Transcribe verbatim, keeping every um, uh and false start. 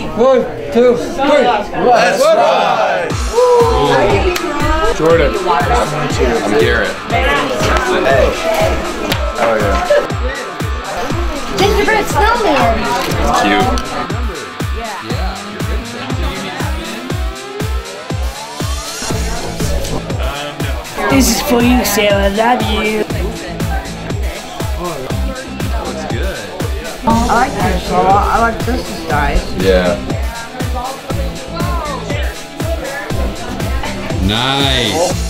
One, two, three. Let's ride! Jordan. I'm Garrett. Hey. Oh yeah. Gingerbread snowman. Cute. This is for you, Sarah. I love you. I like this a lot. I like this size. Yeah. Nice.